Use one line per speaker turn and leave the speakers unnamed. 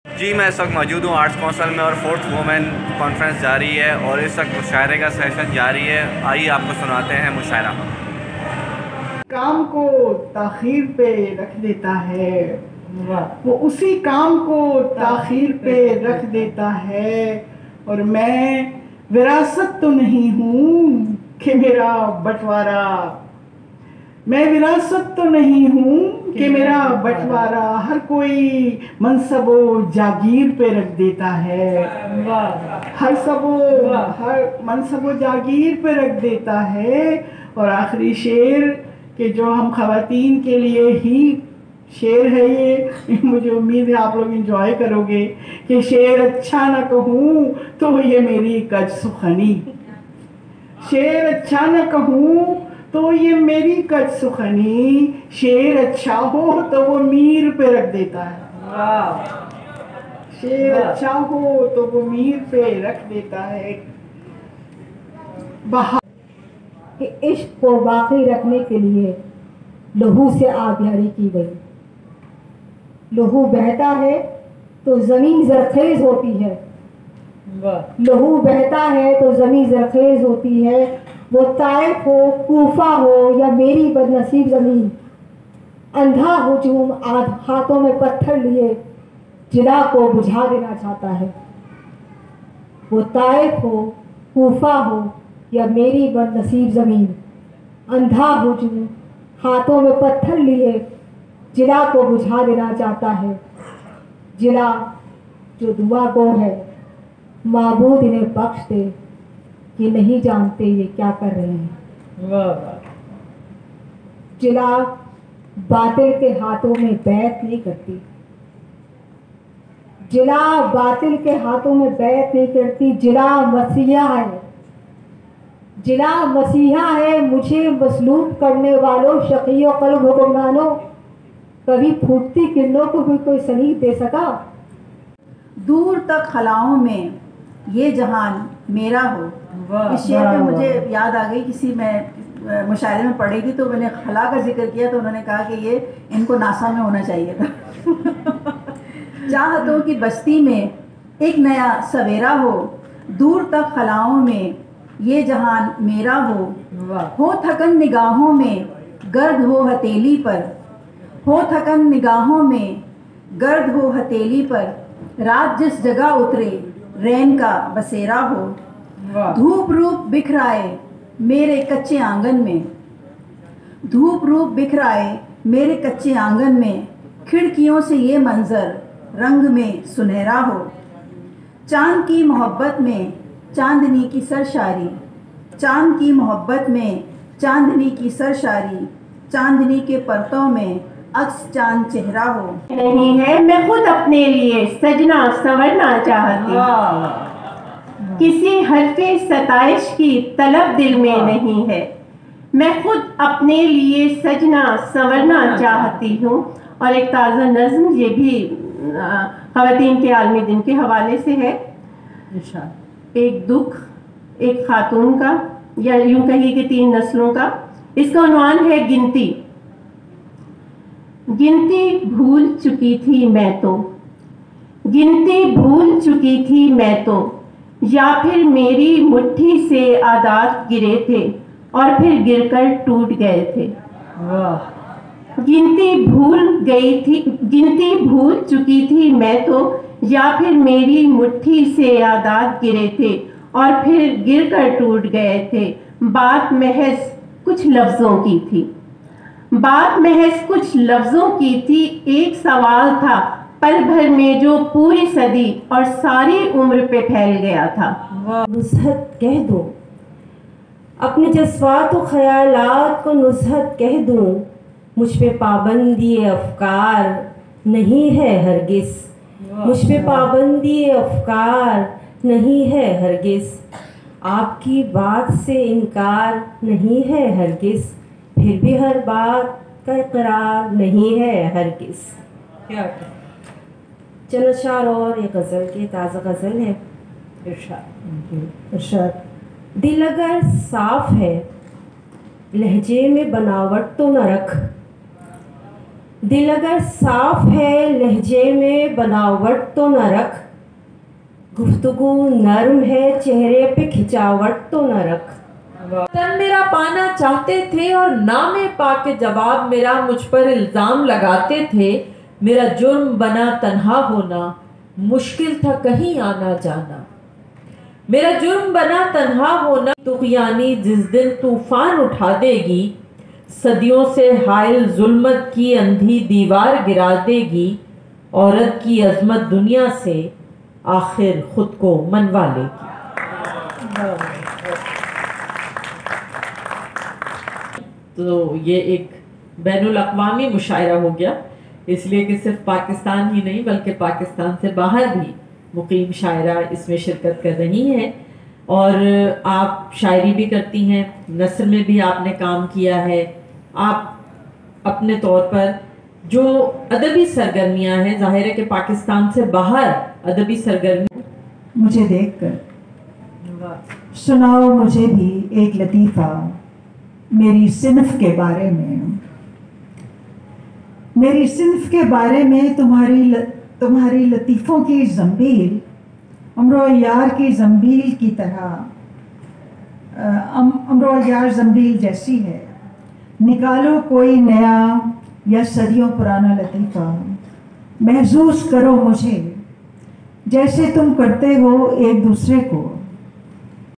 जी मैं इस वक्त मौजूद हूँ आर्ट्स काउंसिल में और 4th वुमेन कॉन्फ्रेंस जारी है और इस वक्त मुशायरे का सेशन जारी है। आइए आपको सुनाते हैं मुशायरा।
काम को ताखीर पे रख देता है, वो उसी काम को ताखीर पे रख देता है। और मैं विरासत तो नहीं हूँ कि मेरा बंटवारा, मैं विरासत तो नहीं हूँ कि मेरा बंटवारा हर कोई मनसबो जागीर पे रख देता है। हर मनसबो जागीर पे रख देता है। और आखिरी शेर कि जो हम ख़वातीन के लिए ही शेर है ये, मुझे उम्मीद है आप लोग इंजॉय करोगे कि शेर अच्छा ना कहूँ तो ये मेरी कज सुखनी, शेर अच्छा ना कहूँ तो ये मेरी कज सुखनी, शेर अच्छा हो तो वो मीर पे रख देता है। शेर अच्छा हो तो वो मीर पे रख देता है।
कि इश्क को बाकी रखने के लिए लहू से आबियारी की गई। लहू बहता है तो ज़मीन ज़रख़ेज़ होती है, लहू बहता है तो ज़मीन ज़रख़ेज़ होती है। वो ताइफ हो, कूफा हो या मेरी बदनसीब ज़मीन, अंधा हुजूम आज हाथों में पत्थर लिए जिला को बुझा देना चाहता है। वो ताइफ हो, कूफा हो या मेरी बदनसीब ज़मीन, अंधा हुजूम हाथों में पत्थर लिए जिला को बुझा देना चाहता है। जिला जो दुआ गो है, माबूद इन्हें बख्श दे, ये नहीं जानते ये क्या कर रहे हैं। जिला बातिल के हाथों में बैत नहीं करती, जिला बातिल के हाथों में बैत नहीं करती। जिला मसीहा है, जिला मसीहा है। मुझे मसलूब करने वालों शकीयों कल्ब हुक्मरानों, कभी फूटती किरणों को भी कोई सलीब दे सका।
दूर तक खलाओं में ये जहान मेरा हो। इस शेर पे मुझे याद आ गई, किसी मैं मुशायरे में पढ़ी थी तो मैंने खला का जिक्र किया तो उन्होंने कहा कि ये इनको नासा में होना चाहिए था। चाहतों की बस्ती में एक नया सवेरा हो, दूर तक खलाओं में ये जहान मेरा हो थकन निगाहों में गर्द हो हथेली पर, हो थकन निगाहों में गर्द हो हथेली पर, रात जिस जगह उतरे रैन का बसेरा हो। धूप रूप बिखराए मेरे कच्चे आंगन में, धूप रूप बिखराए मेरे कच्चे आंगन में, खिड़कियों से ये मंजर रंग में सुनहरा हो। चांद की मोहब्बत में चांदनी की सरशारी, चांद की मोहब्बत में चांदनी की सरशारी, चांदनी के परतों में अक्स चांद चेहरा हो।
नहीं है मैं खुद अपने लिए सजना संवरना चाहती, किसी हरफे सताइश की तलब दिल में नहीं है। मैं खुद अपने लिए सजना संवरना चाहती हूँ। और एक ताज़ा नज़्म ये भी ख़वातीन के आलमी दिन के हवाले से है। एक दुख एक खातून का, या यूँ कहिए कि 3 नस्लों का। इसका उन्वान है गिनती। गिनती भूल चुकी थी मैं तो, गिनती भूल चुकी थी मैं तो, या फिर मेरी मुट्ठी से आदात गिरे थे और फिर गिरकर टूट गए थे। गिनती भूल गई थी, गिनती भूल चुकी थी मैं तो, या फिर मेरी मुट्ठी से आदात गिरे थे और फिर गिरकर टूट गए थे। बात महज कुछ लफ्ज़ों की थी, बात महज कुछ लफ्ज़ों की थी। एक सवाल था पल भर में जो पूरी सदी और सारी उम्र पे फैल गया था।
नुज़हत कह दो अपने जज्बात व ख्यालात को, नुज़हत कह दूँ मुझ पे पाबंदी अफ़कार नहीं है हरगिज़, मुझ पे पाबंदी अफ़कार नहीं है हरगिज़। आपकी बात से इनकार नहीं है हरगिज़, फिर भी हर बात का इक़रार नहीं है हरगिज़। चलो चार और ये गज़ल की ताज़ा गज़ल है। इरशाद। दिल अगर साफ है लहजे में बनावट तो न रख,
दिल अगर साफ है लहजे में बनावट तो न रख, गुफ्तगू नर्म है चेहरे पे खिंचावट तो न रख।
तन मेरा पाना चाहते थे और नामे पाके जवाब मेरा मुझ पर इल्जाम लगाते थे। मेरा जुर्म बना तन्हा होना, मुश्किल था कहीं आना जाना। मेरा जुर्म बना तन्हा होना, तुग़यानी जिस दिन तूफान उठा देगी, सदियों से हायल जुल्मत की अंधी दीवार गिरा देगी। औरत की अजमत दुनिया से आखिर खुद को मनवा लेगी। तो ये एक बैनुल अक़वामी मुशायरा हो गया, इसलिए कि सिर्फ पाकिस्तान ही नहीं बल्कि पाकिस्तान से बाहर भी मुकीम शायरा इसमें शिरकत कर रही हैं। और आप शायरी भी करती हैं, नस्र में भी आपने काम किया है। आप अपने तौर पर जो अदबी सरगर्मियाँ हैं, ज़ाहिर है कि पाकिस्तान से बाहर अदबी सरगर्मी
मुझे देखकर सुनाओ मुझे भी एक लतीफ़ा मेरी सिन्फ के बारे में। मेरी सिन्फ के बारे में तुम्हारी लतीफ़ों की ज़ंबील अमरो यार की ज़ंबील की तरह, अमरो यार ज़ंबील जैसी है। निकालो कोई नया या सदियों पुराना लतीफ़ा, महसूस करो मुझे जैसे तुम करते हो एक दूसरे को।